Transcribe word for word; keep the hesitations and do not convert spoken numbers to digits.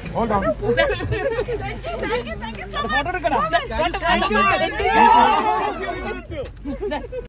Hold on. Thank you, thank you so much. Photo എടുക്കണം. Thank you, thank you.